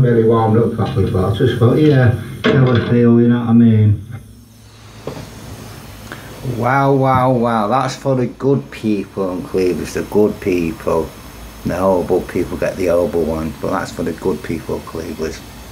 really warmed up properly, but I just thought, yeah, have a feel, you know what I mean? Wow, wow, wow, that's for the good people in Cleveleys, the good people. The horrible people get the horrible one, but that's for the good people of Cleveleys.